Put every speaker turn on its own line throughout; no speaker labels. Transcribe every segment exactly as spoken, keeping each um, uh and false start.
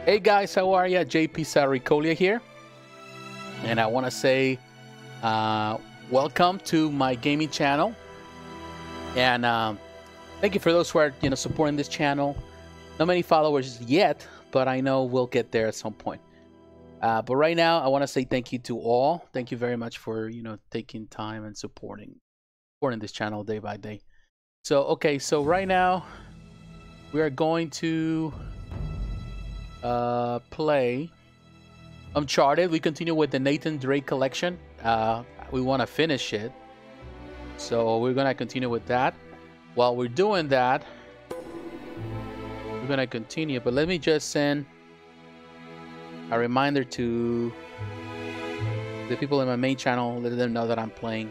Hey guys, how are ya? J P Saricolia here, and I want to say uh, welcome to my gaming channel, and um, thank you for those who are you know supporting this channel. Not many followers yet, but I know we'll get there at some point. Uh, but right now, I want to say thank you to all. Thank you very much for you know taking time and supporting supporting this channel day by day. So okay, so right now we are going to uh, play Uncharted. We continue with the Nathan Drake collection. Uh, we want to finish it, so we're gonna continue with that. While we're doing that, we're gonna continue. But let me just send a reminder to the people in my main channel, let them know that I'm playing.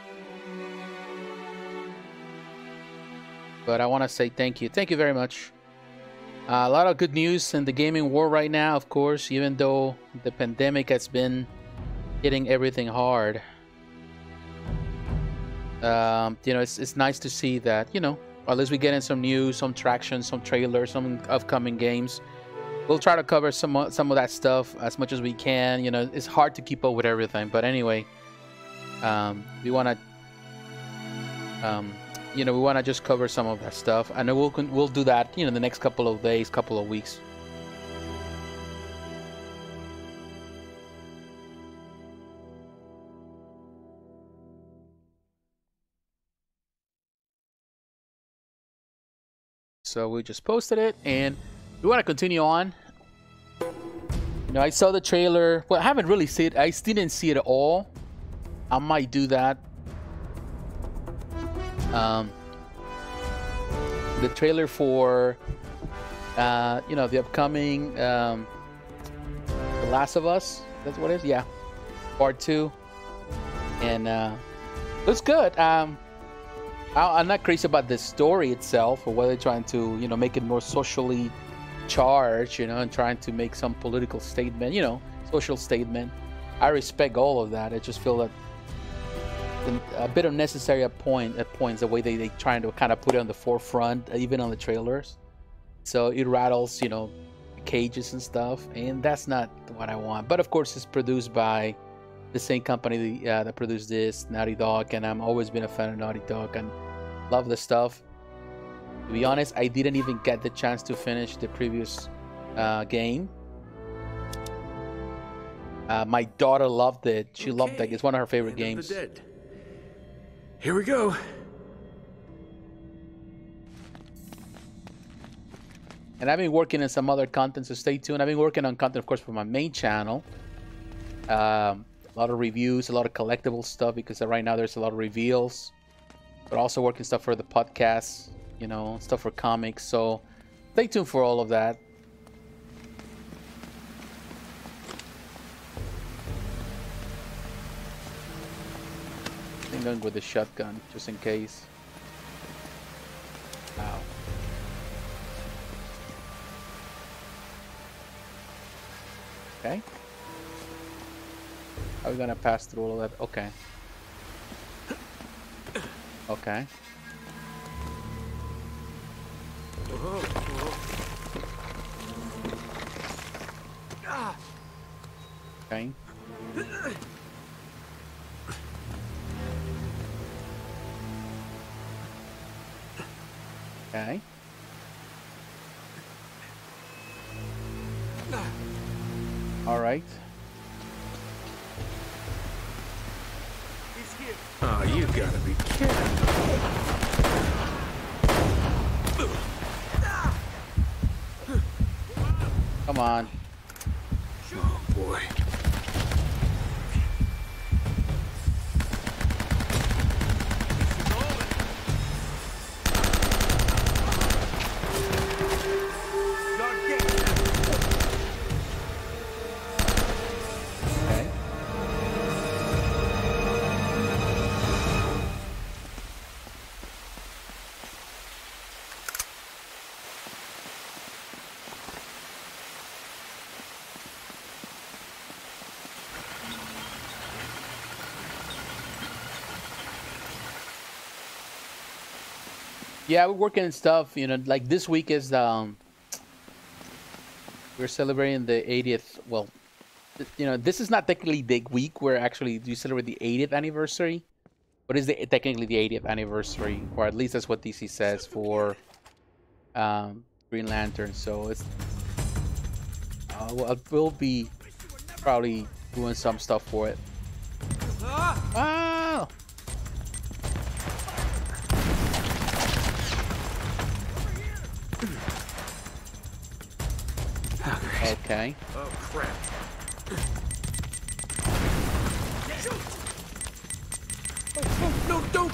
But I want to say thank you, thank you very much. Uh, a lot of good news in the gaming world right now, of course, even though the pandemic has been hitting everything hard. Um, you know, it's, it's nice to see that, you know, at least we get in some news, some traction, some trailers, some upcoming games. We'll try to cover some, some of that stuff as much as we can. You know, it's hard to keep up with everything. But anyway, um, we want to... Um, You know, we want to just cover some of that stuff. I know we'll we'll do that, you know, the next couple of days, couple of weeks. So we just posted it, and we want to continue on. You know, I saw the trailer. Well, I haven't really seen it. I still didn't see it at all. I might do that. Um. The trailer for, uh, you know, the upcoming um, The Last of Us. That's what it is, yeah. Part two, and uh, looks good. Um, I, I'm not crazy about the story itself, or whether they're trying to, you know, make it more socially charged, you know, and trying to make some political statement, you know, social statement. I respect all of that. I just feel that a bit unnecessary at point at points the way they they trying to kind of put it on the forefront, even on the trailers, so it rattles you know cages and stuff, and that's not what I want. But of course, it's produced by the same company uh, that produced this, Naughty Dog, and I've always been a fan of Naughty Dog and love the stuff. To be honest, I didn't even get the chance to finish the previous uh, game. Uh, my daughter loved it. She okay. loved it. It's one of her favorite End games.
Here we go.
And I've been working on some other content, so stay tuned. I've been working on content, of course, for my main channel. Um, a lot of reviews, a lot of collectible stuff, because right now there's a lot of reveals. But also working stuff for the podcast, you know, stuff for comics. So stay tuned for all of that. Going with the shotgun just in case. Ow. Okay. Are we gonna pass through all of that? Okay. Okay. Okay. Okay. All right.
Oh, you gotta be kidding.
Come on.
Oh boy.
Yeah, we're working on stuff, you know, like this week is um we're celebrating the eightieth. Well, th- you know, this is not technically the week where actually you celebrate the eightieth anniversary, but it's the, technically the eightieth anniversary, or at least that's what D C says for um, Green Lantern. So it's uh, we'll, we'll be probably doing some stuff for it. Ah! Okay.
Oh, crap. Oh, oh, no, don't!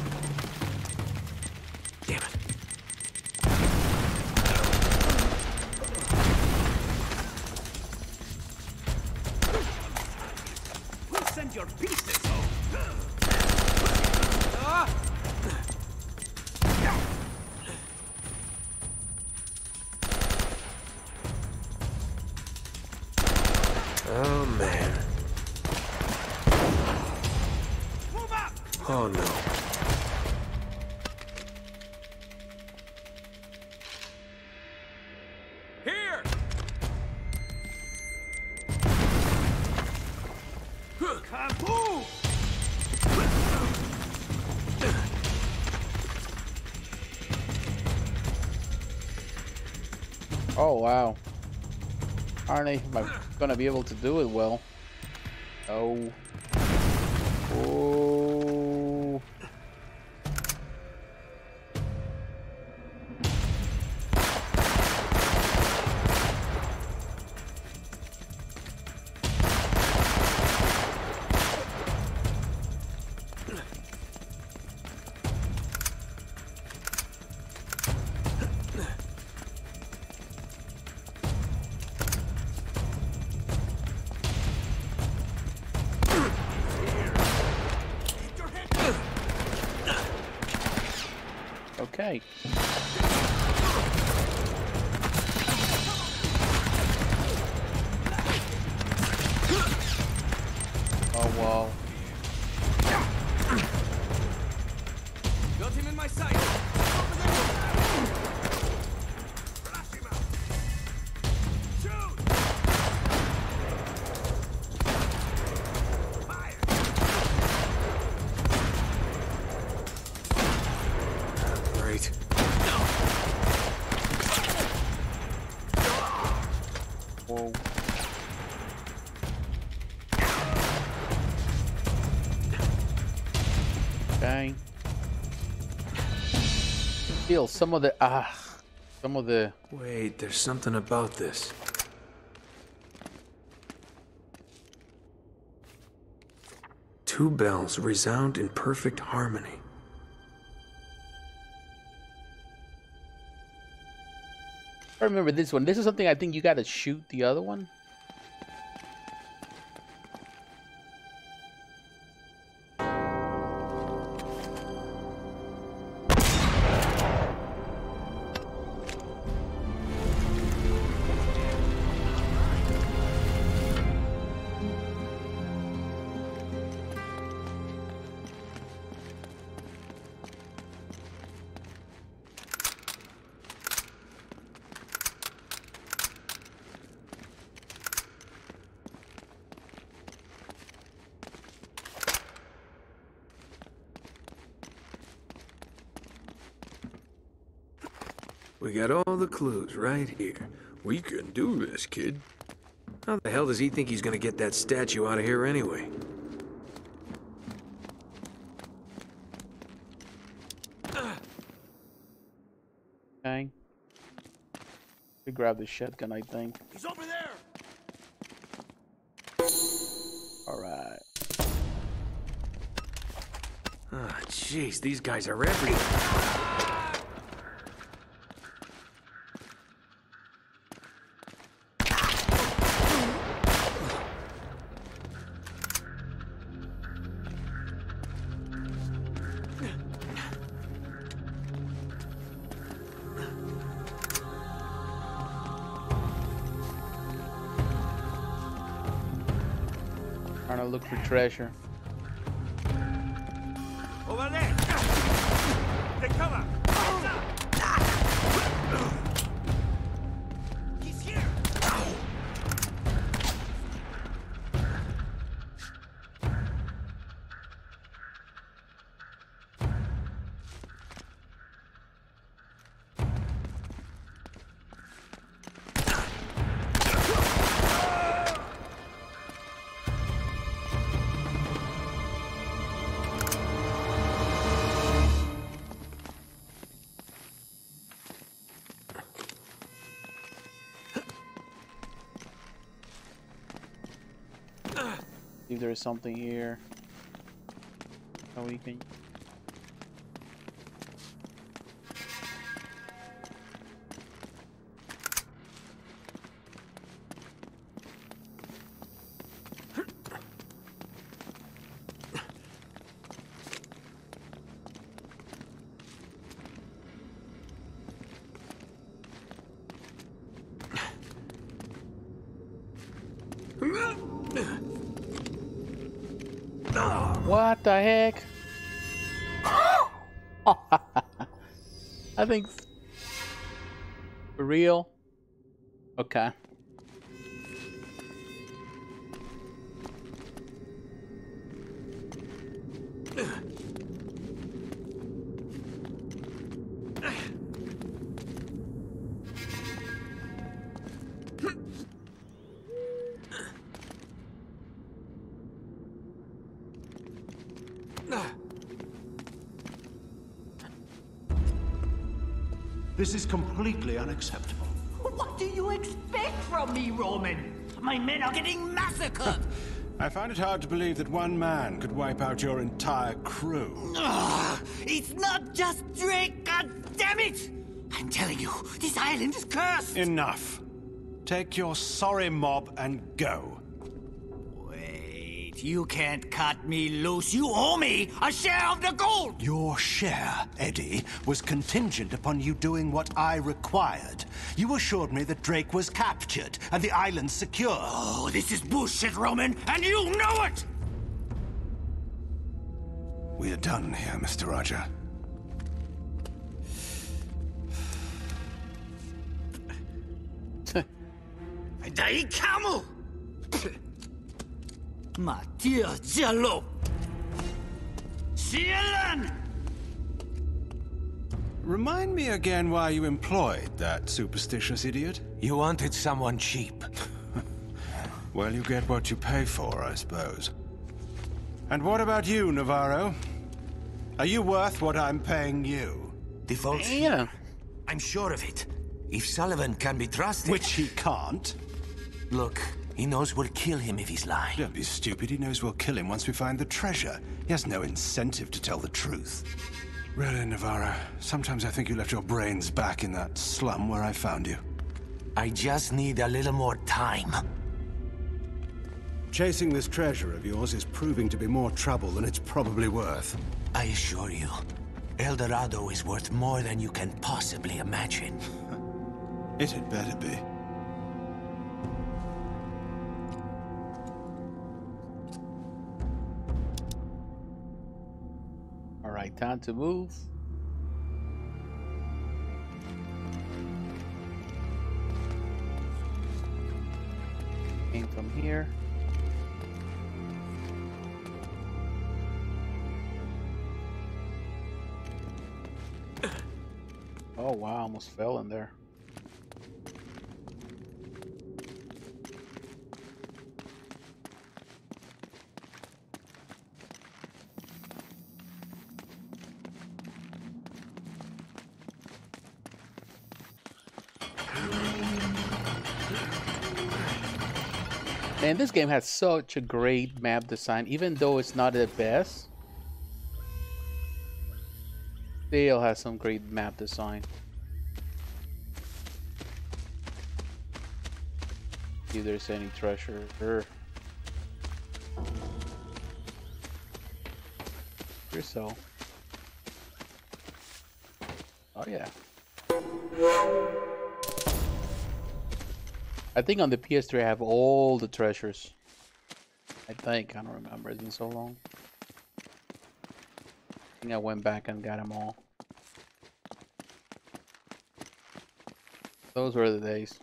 Damn it.
We'll send your pieces.
Oh, man.
Move up.
Oh, no.
Here. Kaboom!
Oh wow. Aren't I am I gonna be able to do it well? Oh. Oh. Okay. Oh wow.
Got him in my sight. Blast him out. Shoot! Fire!
Great.
Whoa. Okay. Feel some of the ah, some of the
Wait, there's something about this. Two bells resound in perfect harmony.
I remember this one. This is something I think you gotta shoot the other one.
We got all the clues right here. We can do this, kid. How the hell does he think he's gonna get that statue out of here anyway?
Okay. We grab the shotgun, I think.
He's over there.
All right.
Ah, jeez, these guys are everywhere.
Trying to look for treasure.
Over there. Take cover. He's here.
See if there's something here. How we can. What the heck? I think for real. Okay.
This is completely unacceptable.
What do you expect from me, Roman? My men are getting massacred!
I find it hard to believe that one man could wipe out your entire crew.
Ugh, it's not just Drake, god damn it! I'm telling you, this island is cursed!
Enough. Take your sorry mob and go.
Wait, you can't cut me loose. You owe me a share of the gold!
Your share, Eddie, was contingent upon you doing what I required. You assured me that Drake was captured and the island secure.
Oh, this is bullshit, Roman, and you know it!
We are done here, Mister Roger.
Dai Camel! Ma dear Jello! Cielan!
Remind me again why you employed that superstitious idiot.
You wanted someone cheap.
Well, you get what you pay for, I suppose. And what about you, Navarro? Are you worth what I'm paying you?
Default?
Yeah.
I'm sure of it. If Sullivan can be trusted...
Which he can't.
Look, he knows we'll kill him if he's lying.
Don't be stupid. He knows we'll kill him once we find the treasure. He has no incentive to tell the truth. Really, Navarro, sometimes I think you left your brains back in that slum where I found you.
I just need a little more time.
Chasing this treasure of yours is proving to be more trouble than it's probably worth.
I assure you, El Dorado is worth more than you can possibly imagine.
It had better be.
All right, time to move. Came from here. Oh wow, almost fell in there. Man, this game has such a great map design, even though it's not the best. Still has some great map design. See if there's any treasure. Here. Here so. Oh yeah. I think on the P S three I have all the treasures. I think, I don't remember, it's been so long. I think I went back and got them all. Those were the days.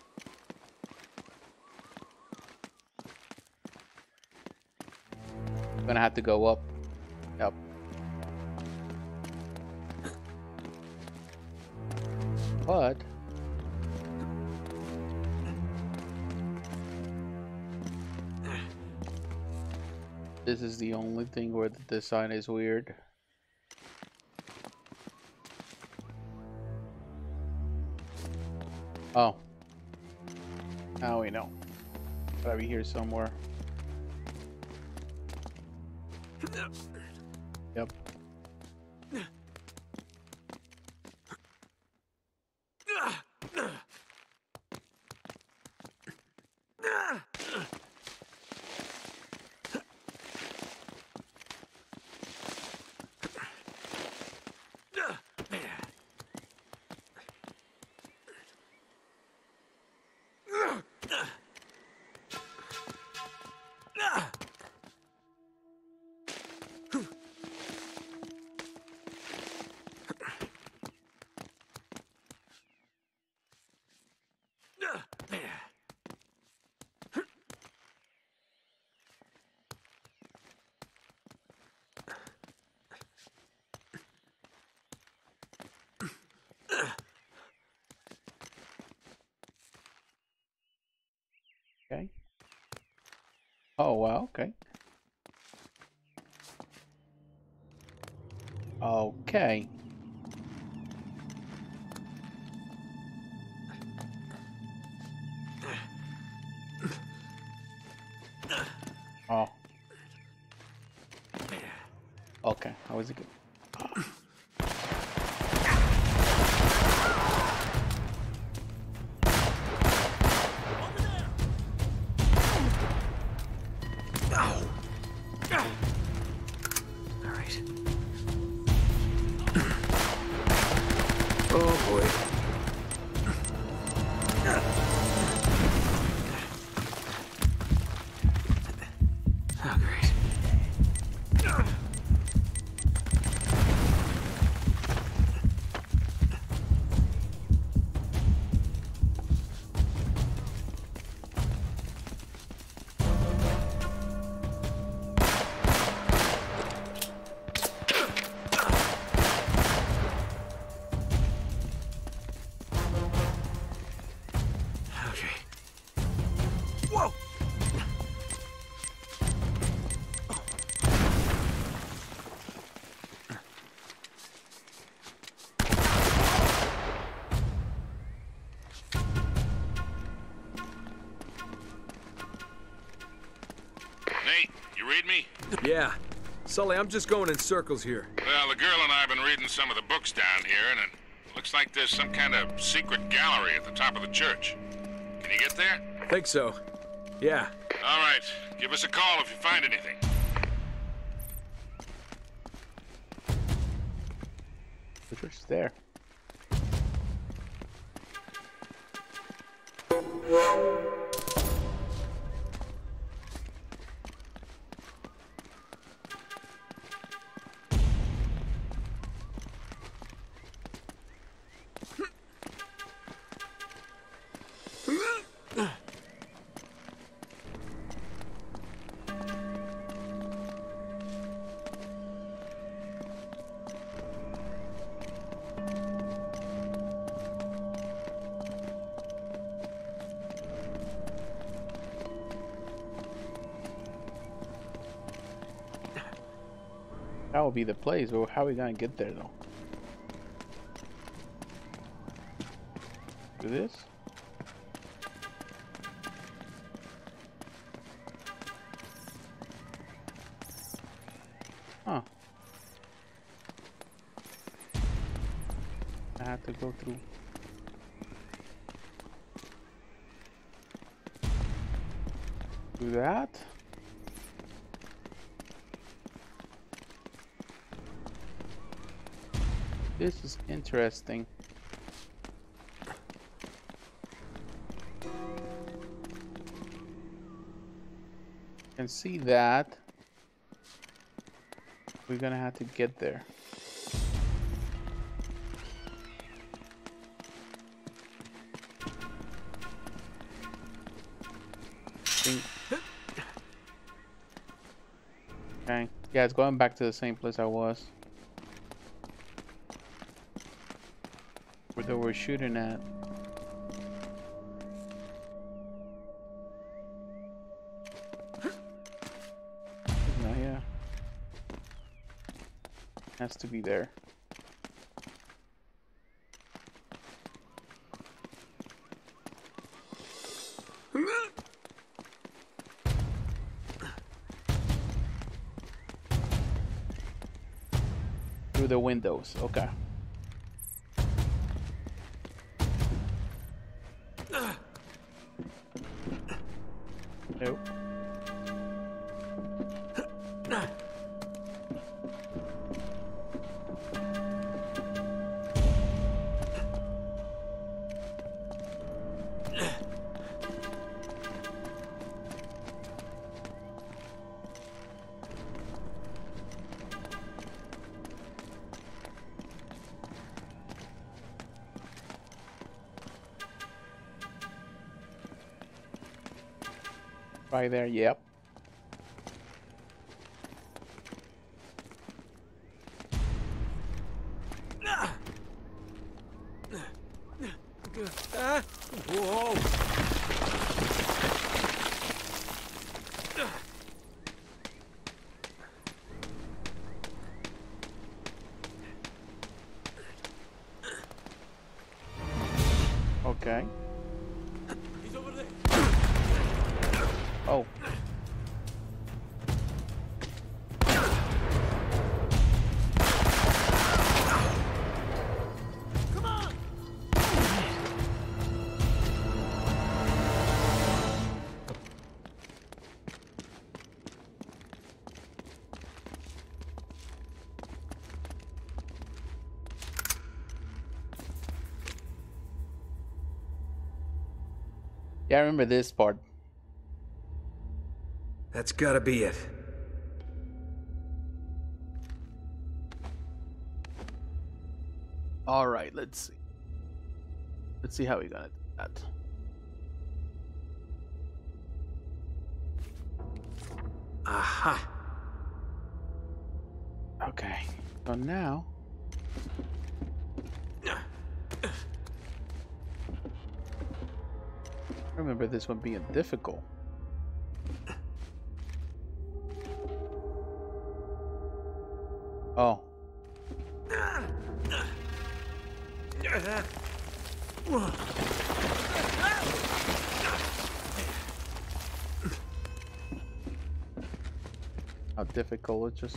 I'm gonna have to go up. Yep. But this is the only thing where the design is weird. Oh. Now we know. Gotta be here somewhere. Yep. Okay. Oh, wow, okay. Okay. Oh. Okay, how is it good?
Oh boy. Oh, great. Okay. Whoa!
Nate, you read me?
Yeah. Sully, I'm just going in circles here.
Well, the girl and I have been reading some of the books down here, and it looks like there's some kind of secret gallery at the top of the church. Can you get there?
Think so. Yeah.
All right. Give us a call if you find anything.
The church is there. That would be the place, but how are we gonna get there though? Do this? Huh. I have to go through. Do that? This is interesting. You can see that. We're gonna have to get there. Think- Okay. Yeah, it's going back to the same place I was. Where they were shooting at. No, yeah. Has to be there. the windows. Okay. Nope. Right there, yep.
Whoa!
Okay.
He's over there.
Oh.
Come on!
Yeah, I remember this part.
That's gotta be it.
All right, let's see. Let's see how we're gonna do that.
Aha!
Okay. So now. I remember this one being difficult. Oh. How difficult it just.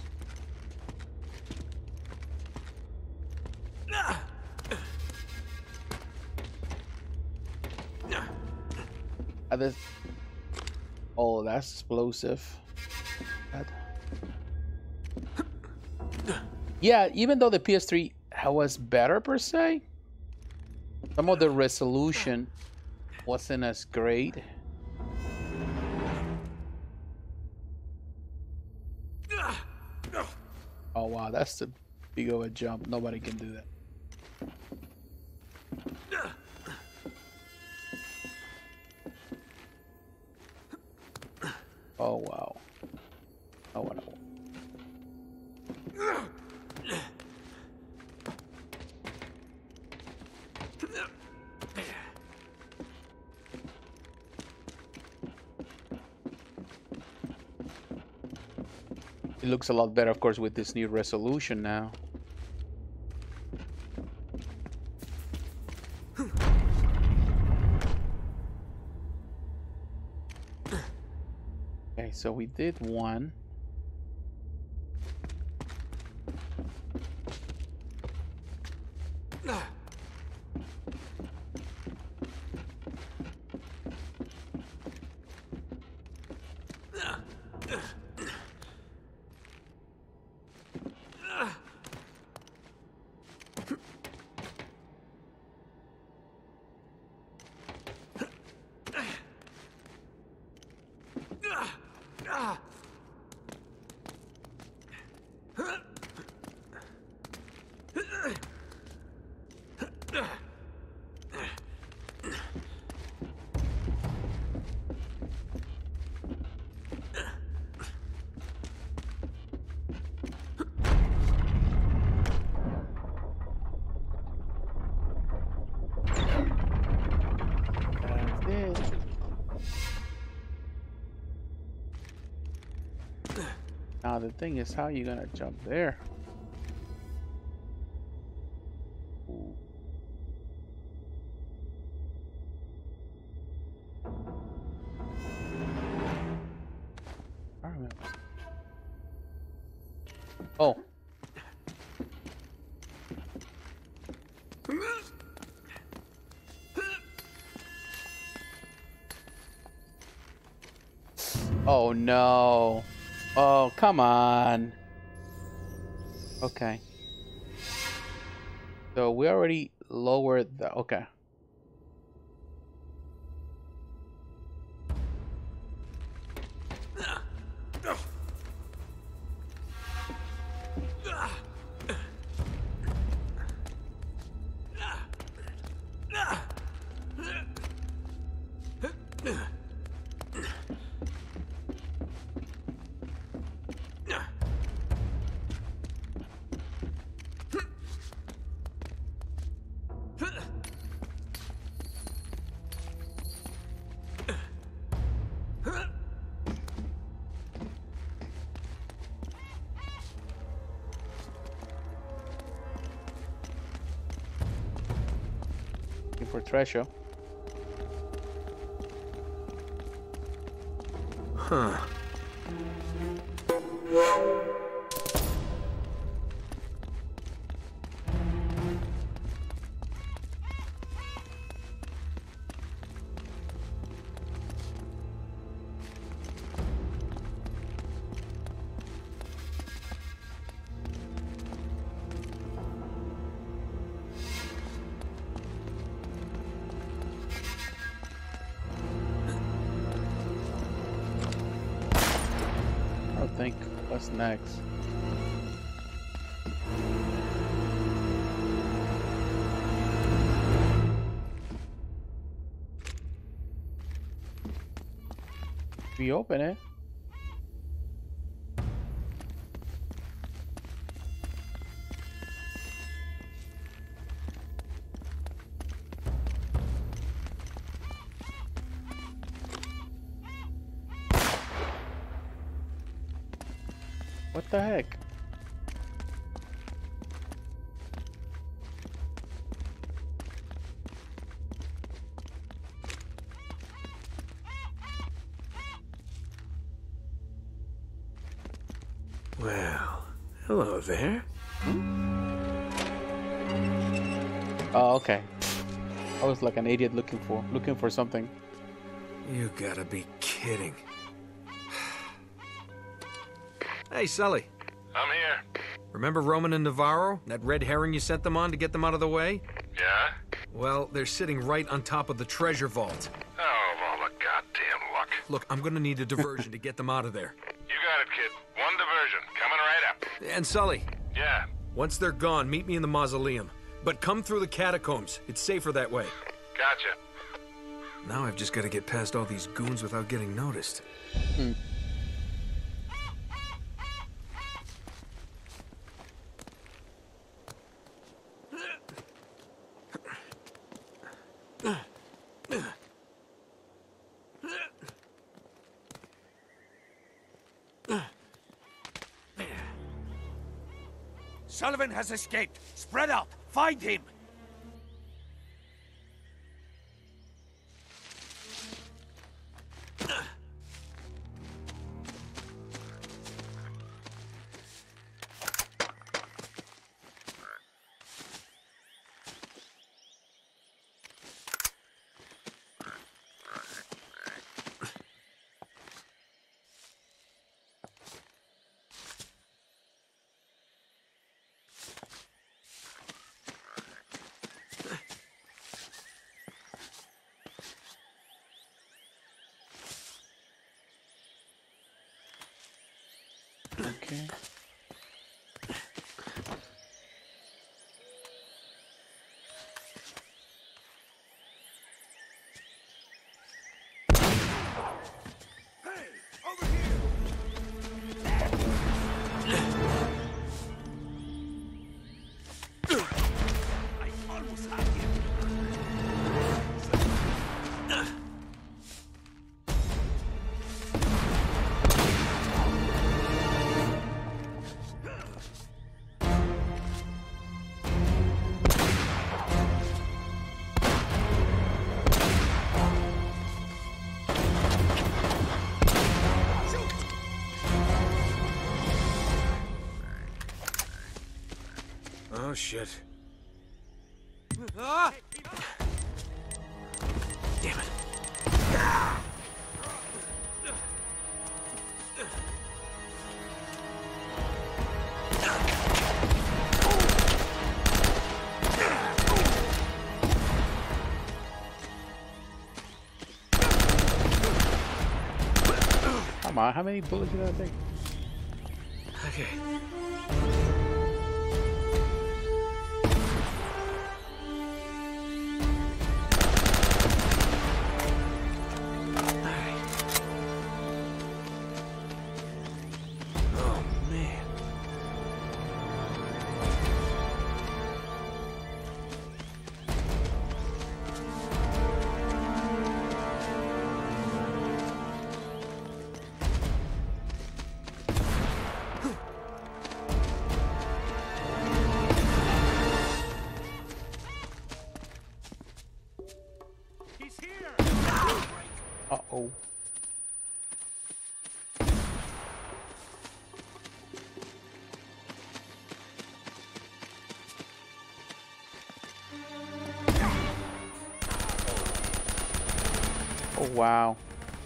Ah, this. Oh, that's explosive. That. Yeah, even though the P S three was better per se, some of the resolution wasn't as great. Oh wow, that's the big of a jump. Nobody can do that. Oh wow. Oh wow. It looks a lot better, of course, with this new resolution now. Okay, so we did one. Now the thing is, how are you gonna jump there? Ooh. I remember. Oh. Oh no. Oh, come on. Okay. So we already lowered the... Okay. For treasure.
Huh.
Think what's next. We open it. What the heck?
Well, hello there.
Oh, okay. I was like an idiot looking for looking for something.
You gotta be kidding. Hey, Sully.
I'm here.
Remember Roman and Navarro? That red herring you sent them on to get them out of the way?
Yeah?
Well, they're sitting right on top of the treasure vault.
Oh, of all the goddamn luck.
Look, I'm gonna need a diversion to get them out of there.
You got it, kid. One diversion. Coming right up.
And Sully,
Yeah.
once they're gone, meet me in the mausoleum. But come through the catacombs. It's safer that way.
Gotcha.
Now I've just gotta get past all these goons without getting noticed.
Hmm.
Sullivan has escaped. Spread out. Find him.
Okay.
Oh, shit.
Ah!
Damn it.
Come on, how many bullets did I take?
Okay. Oh, man.
Uh-oh. Oh, wow.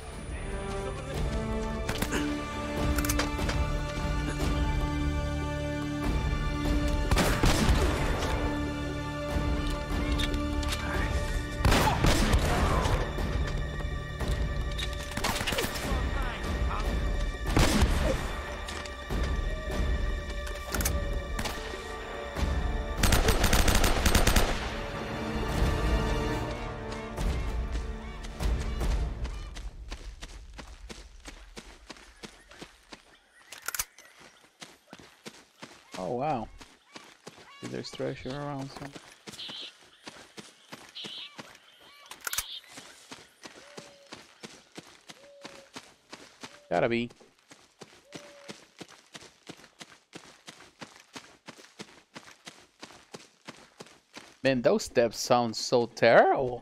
Oh, wow. There's treasure around some. Gotta be. Man, those steps sound so terrible.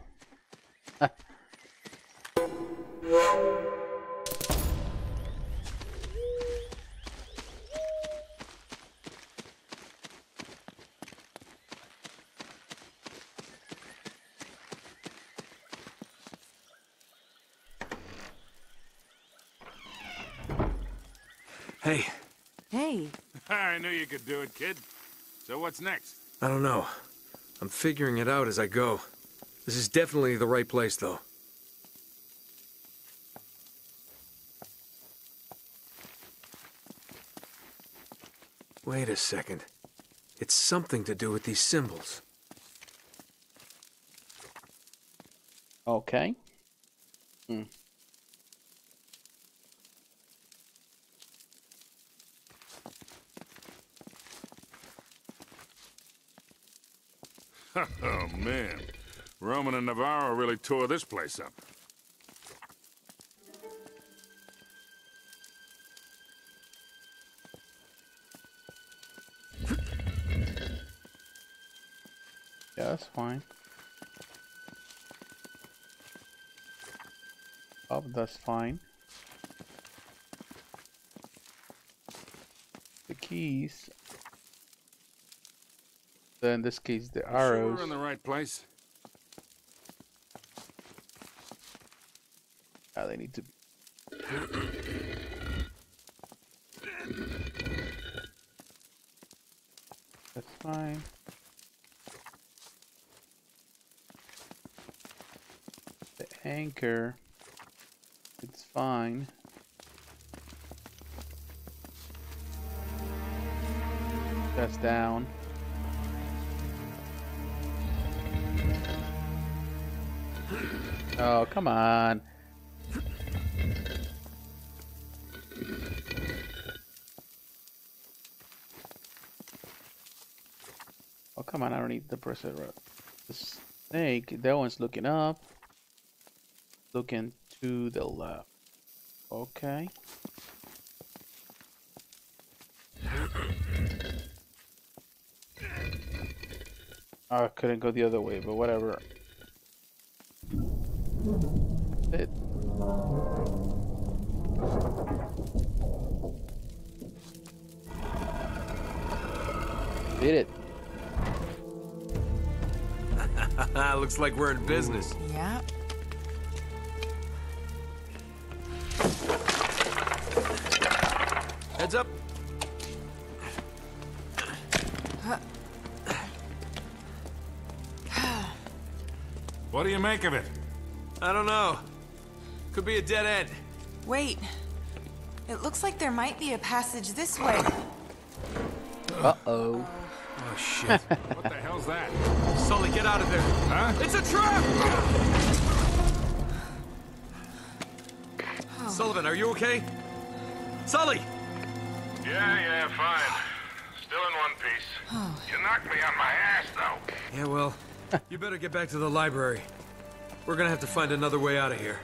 Hey,
Hey,
I knew you could do it, kid. So what's next?
I don't know. I'm figuring it out as I go. This is definitely the right place, though. Wait a second. It's something to do with these symbols.
Okay. Hmm.
Oh, man. Roman and Navarro really tore this place up.
Yeah, that's fine. Oh, that's fine. The keys. So in this case, the
Sure
arrows.
we're in the right place?
Ah, they need to. That's fine. The anchor. It's fine. That's down. Oh, come on. Oh, come on. I don't need the pressure. The snake, that one's looking up. Looking to the left. Okay. Oh, I couldn't go the other way, but whatever. It. Did it.
Looks like we're in business.
yeah.
Heads up.
What do you make of it?
I don't know. Could be a dead end.
Wait. It looks like there might be a passage this way.
Uh-oh.
Oh, shit.
What the hell's that?
Sully, get out of there.
Huh?
It's a trap! Sullivan, are you okay? Sully!
Yeah, yeah, fine. Still in one piece. You knocked me on my ass, though.
Yeah, well, you better get back to the library. We're gonna have to find another way out of here.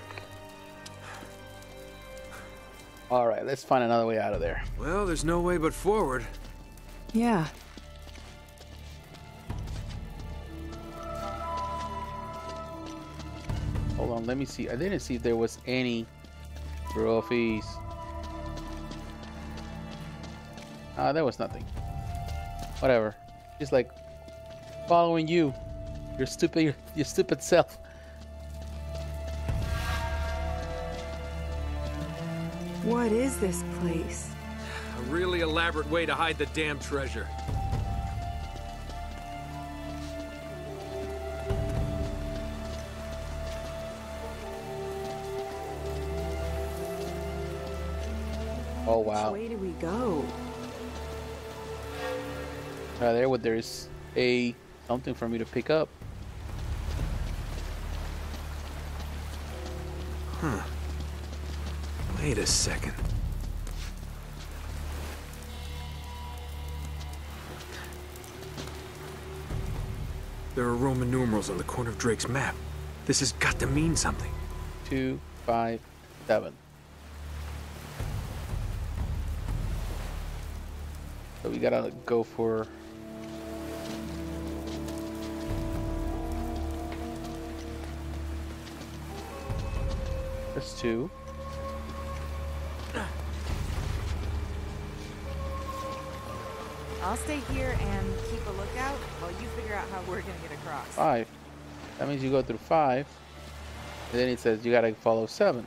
All right, let's find another way out of there.
Well, there's no way but forward.
Yeah.
Hold on, let me see. I didn't see if there was any trophies. Ah, there was nothing. Whatever. Just like following you. Your stupid, your, your stupid self.
What is this place?
A really elaborate way to hide the damn treasure.
Oh wow.
Which way do we go?
Right there, what there's a something for me to pick up.
Huh. Wait a second. There are Roman numerals on the corner of Drake's map. This has got to mean something.
Two, five, seven. So we gotta go for that's two.
I'll stay here and keep a lookout while you figure out how we're gonna get across.
Five. That means you go through five. And then it says you gotta follow seven.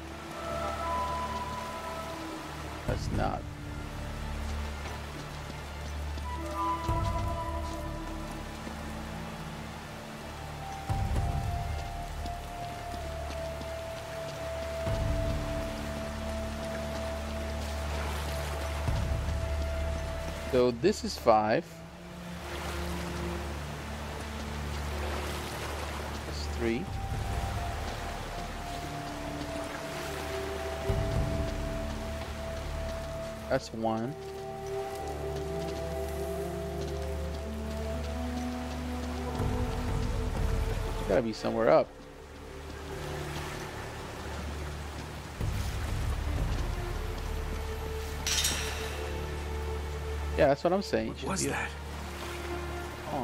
That's not. So this is five. That's three. That's one. Gotta be somewhere up. Yeah, that's what I'm saying.
What was that?
Oh.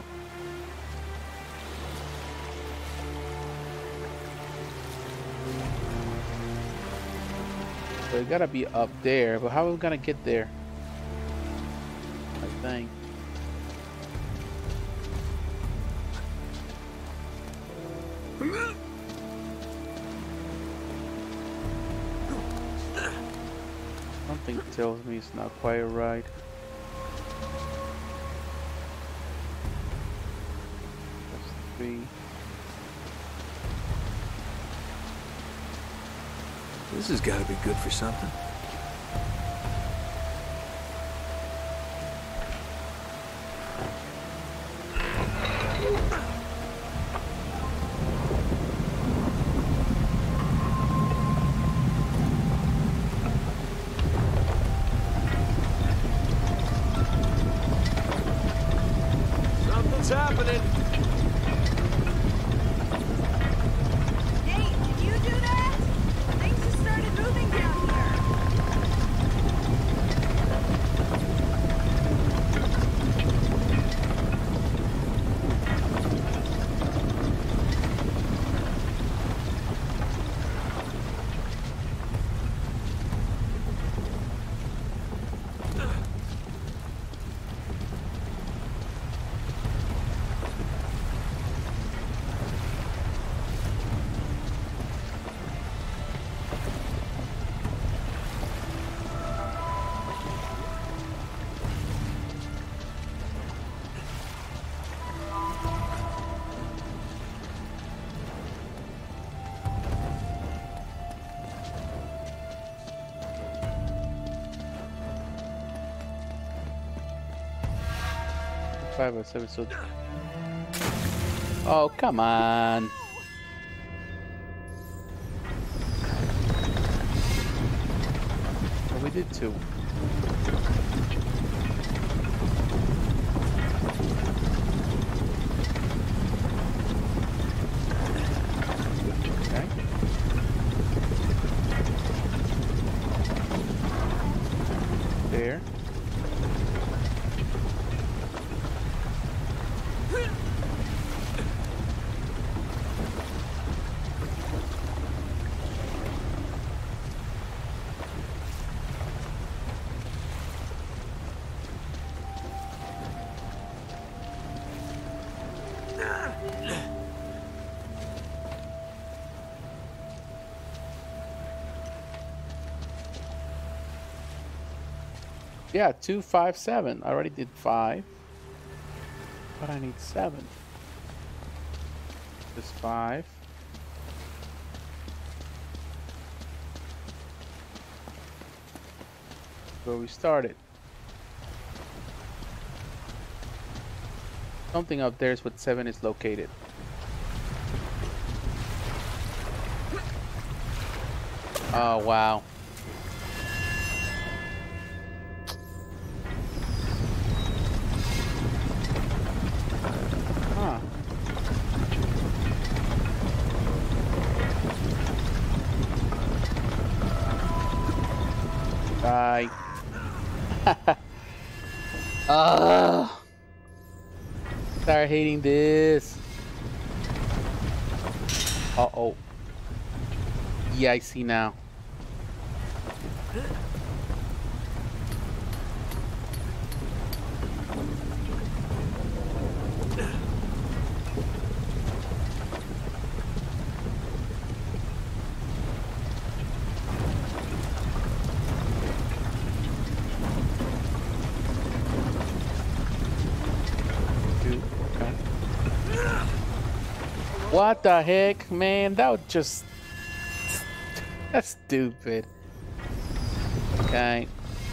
So it gotta be up there, but how are we gonna get there? I think. Something tells me it's not quite right. That's three.
This has got to be good for something. Something's happening.
Nate, did you do that? Things just started moving down here.
five or seven. So. Oh, come on. Oh, we did two. Okay. There. Yeah, two, five, seven. I already did five, but I need seven. Just five. Where we started. Something up there is what seven is located. Oh wow. Huh. Bye. Ah. Start hating this. Uh oh. Yeah, I see now. What the heck, man? That was just... That's stupid. Okay.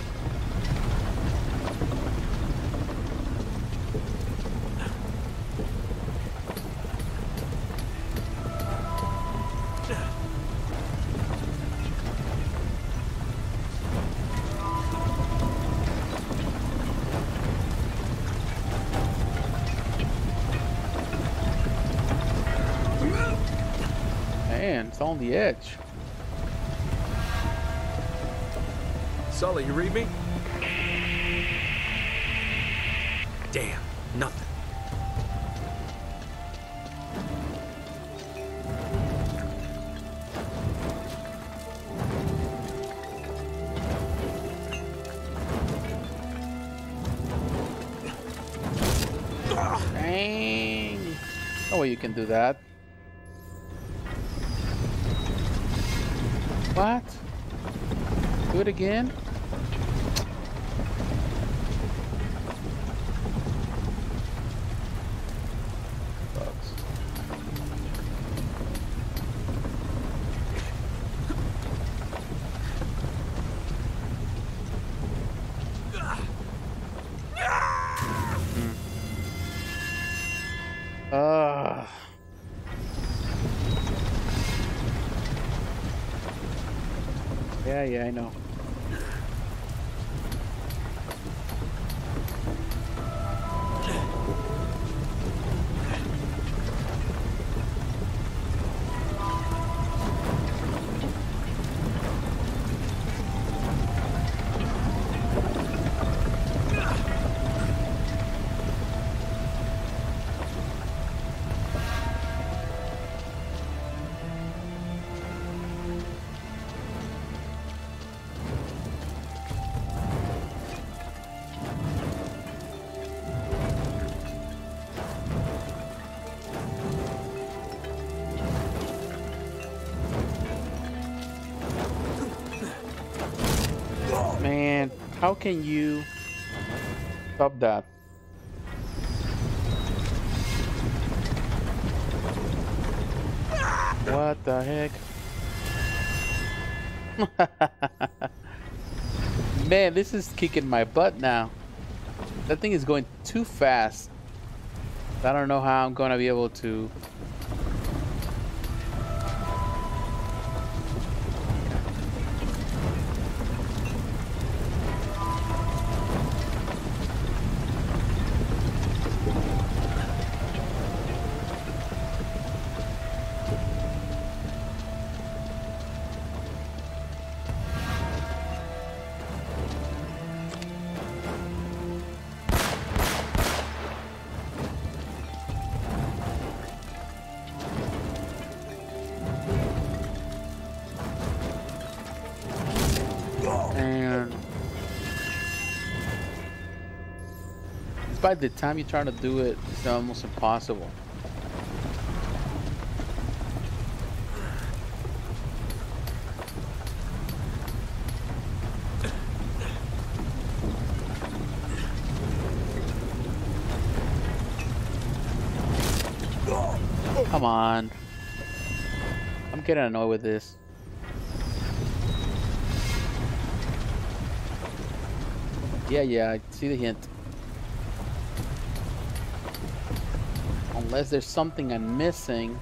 Man, it's on the edge.
Sully, you read me? Damn, nothing.
Dang. No way you can do that. What? Do it again? Bugs. Hmm. Ah. Yeah, yeah, I know. Man, how can you stop that? What the heck? Man, this is kicking my butt now. That thing is going too fast. I don't know how I'm gonna be able to. By the time you try to do it, it's almost impossible. Come on. I'm getting annoyed with this. Yeah, yeah, I see the hint. Unless there's something I'm missing.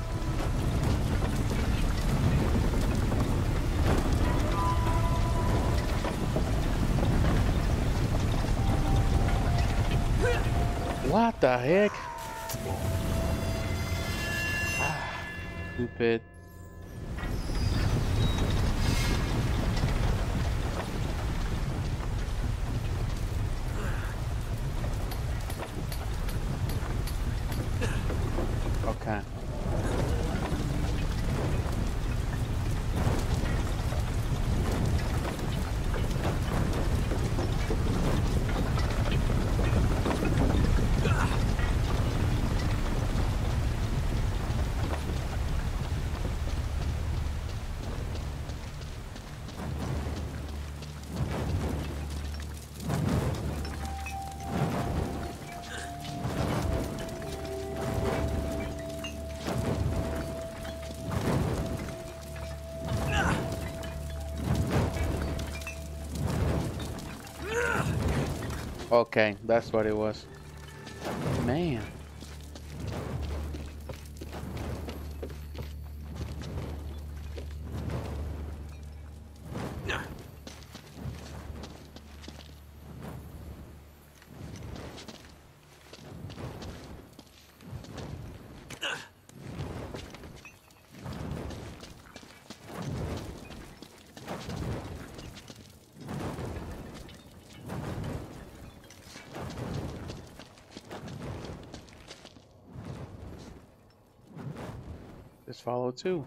What the heck? Ah, stupid. Okay. Okay, that's what it was. Man. Just follow too.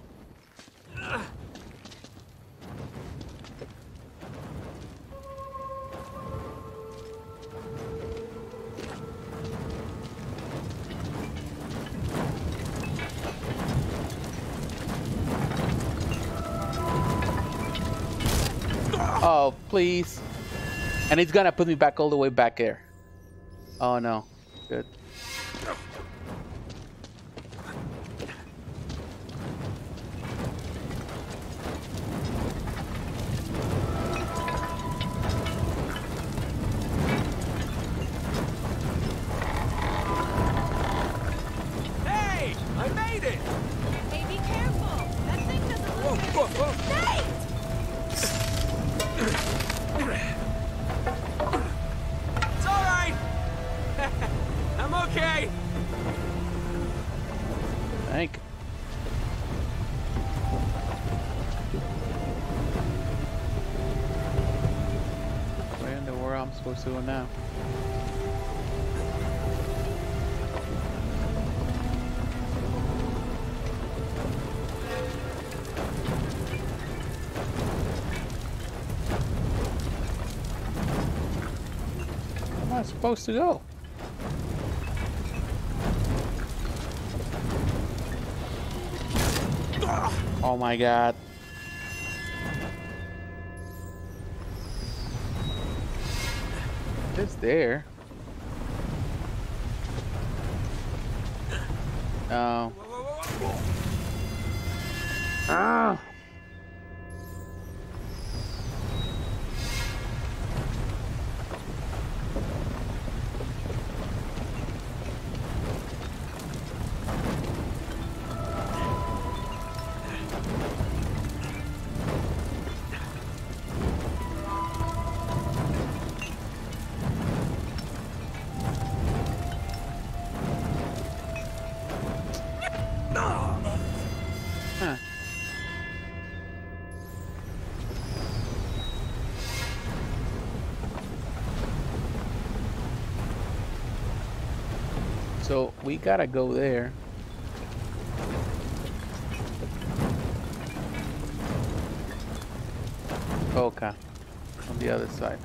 Oh, please. And it's gonna put me back all the way back there. Oh no. Good. Thank. Where in the world I'm supposed to go now? Where am I supposed to go? Oh my god. It's there. No. Ah. So we gotta go there. Okay, on the other side.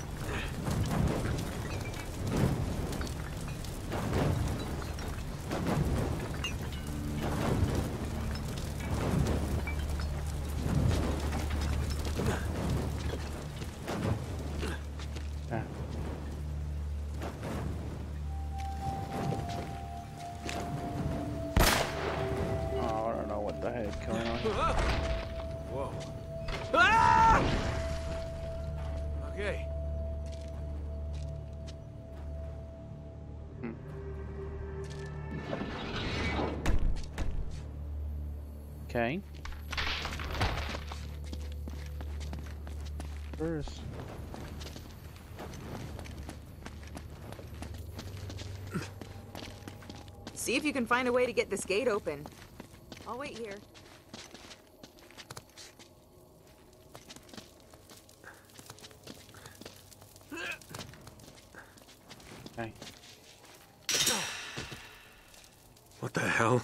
Whoa. Ah! Okay.
Hmm. Okay. First.
See if you can find a way to get this gate open. I'll wait here.
Okay.
What the hell?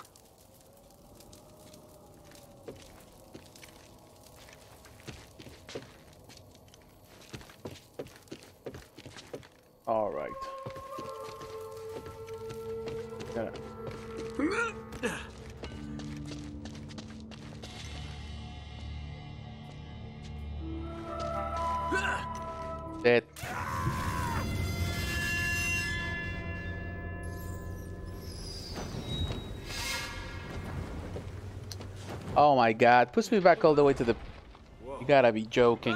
All right. Got it. Dead. Oh my god, puts me back all the way to the...
Whoa.
You gotta be joking.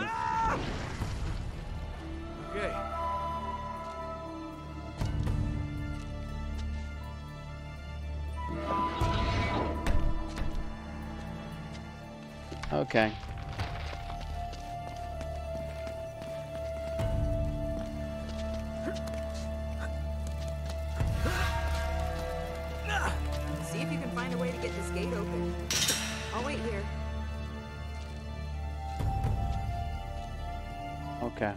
Okay.
Okay.
See if you can find a way to get this gate open. I'll wait here.
Okay.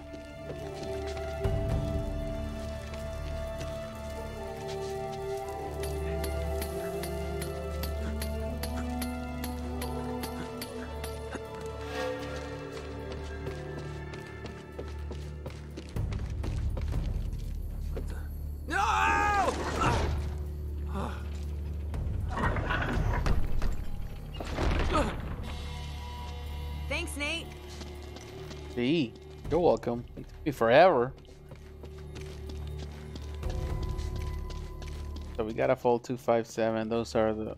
Thanks, Nate.
See, you're welcome. It took me forever. So we got a full two five seven. Those are the...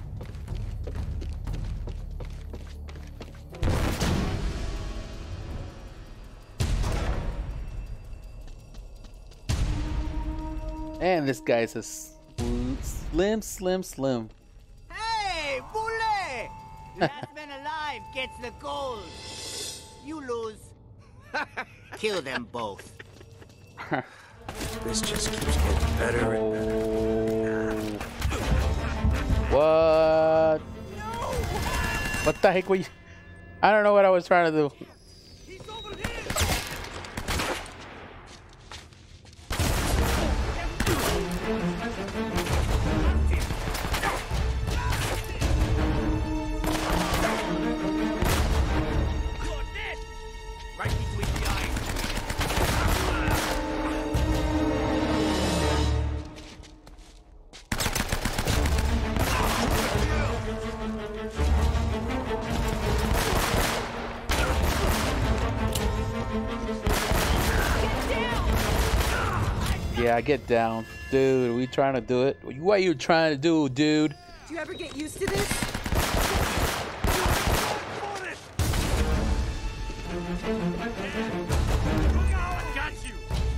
And this guy's a sl slim, slim, slim.
Hey, Boule! Last man alive gets the gold. You lose. Kill them both.
This just keeps getting better and better.
What? What the heck were you? I don't know what I was trying to do.
He's over here! You're dead! Right between the eyes.
Yeah, get down, dude. Are we trying to do it? What are you trying to do, dude?
Do you ever get used to this?
Look out! I got you!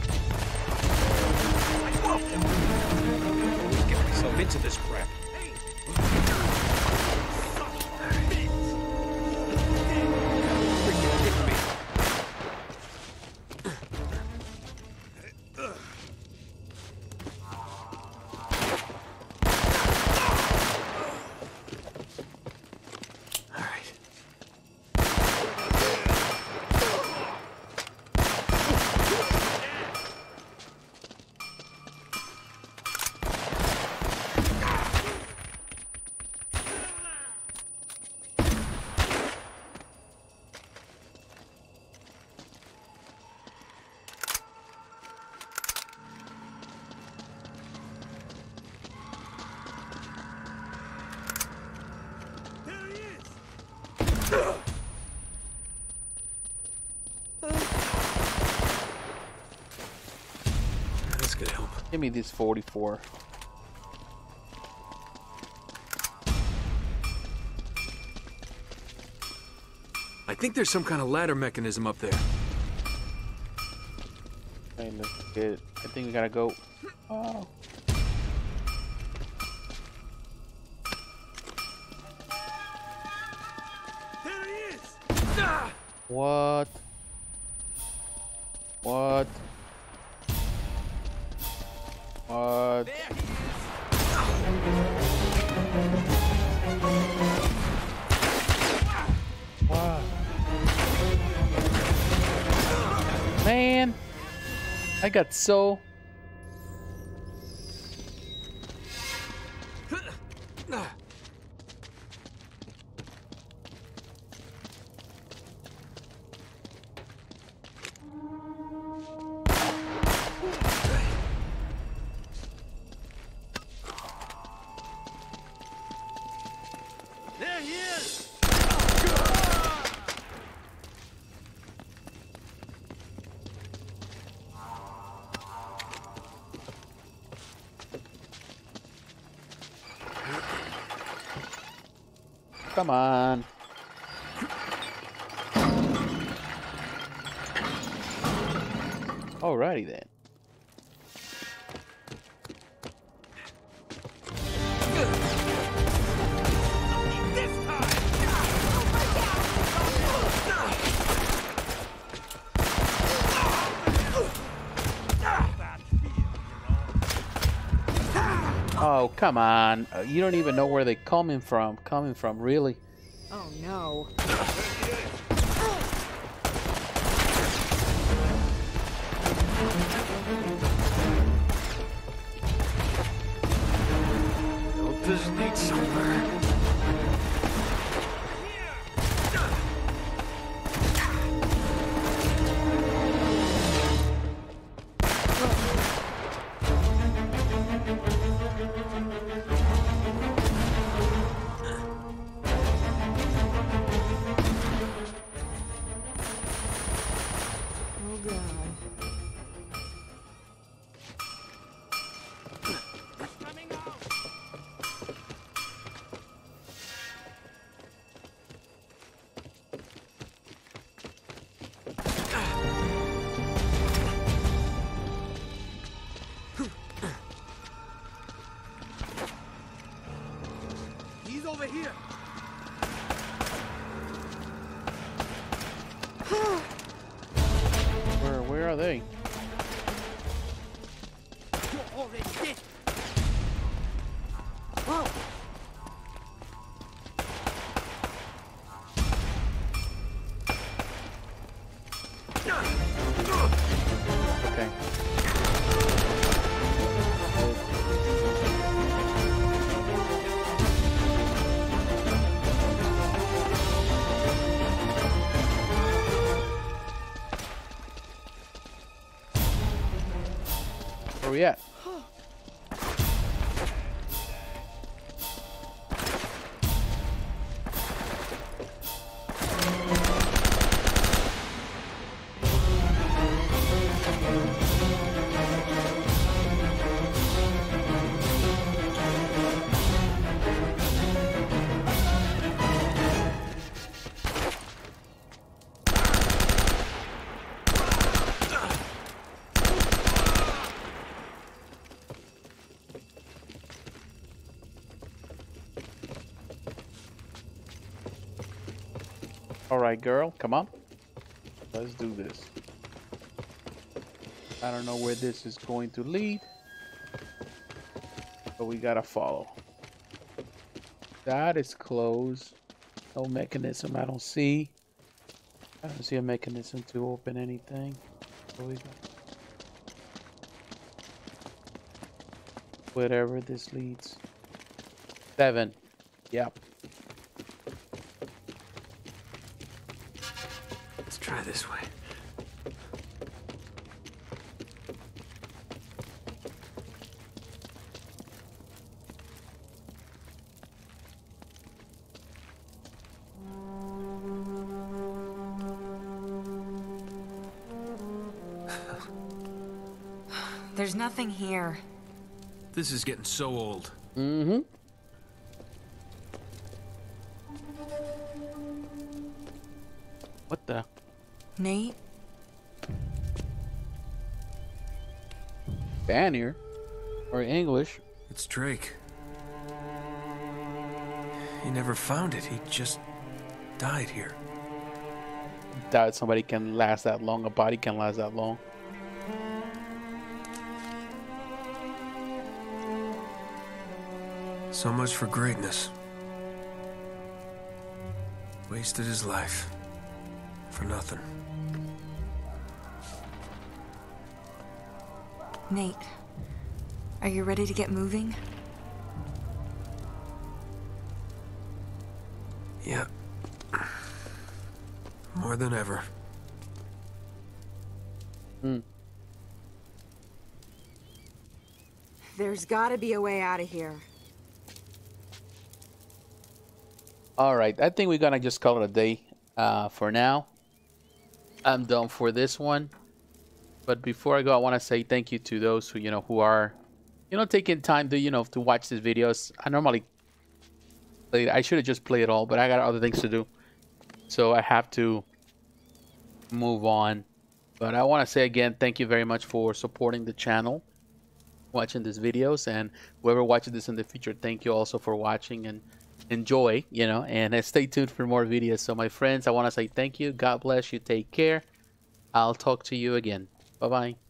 Get myself into this crap. Freaking hit me. That's gonna help.
Give me this forty-four.
I think there's some kind of ladder mechanism up there.
Okay, let's get. I think we gotta go. Oh.
There he is!
What? What? What?
There he is!
What? Man, I got so.
There he is!
Come on. Alrighty then.
This time!
Oh, come on. Uh, you don't even know where they're coming from. Coming from, really?
Oh no.
Hope this leads somewhere.
Oh god.
Coming out! He's over here!
Where, where are they?
You're already dead!
Whoa.
Okay. Where we at? All right, girl, come on. Let's do this. I don't know where this is going to lead, but we gotta follow. That is closed. No mechanism. I don't see. I don't see a mechanism to open anything. What we got? Wherever this leads. Seven. Yep.
Let's try this way.
There's nothing here.
This is getting so old.
Mm-hmm. What the?
Nate?
Spaniard? Or English?
It's Drake. He never found it. He just died here.
Doubt somebody can last that long. A body can last that long.
So much for greatness. Wasted his life. For nothing.
Nate, are you ready to get moving?
Yeah. More than ever.
Hmm.
There's gotta be a way out of here.
All right, I think we're gonna just call it a day uh, for now. I'm done for this one. But before I go, I want to say thank you to those who, you know, who are, you know, taking time to, you know, to watch these videos. I normally play, I should have just played it all, but I got other things to do. So I have to move on. But I want to say again, thank you very much for supporting the channel, watching these videos, and whoever watches this in the future, thank you also for watching and enjoy, you know, and uh, stay tuned for more videos. So my friends, I want to say thank you. God bless you. Take care. I'll talk to you again. Bye-bye.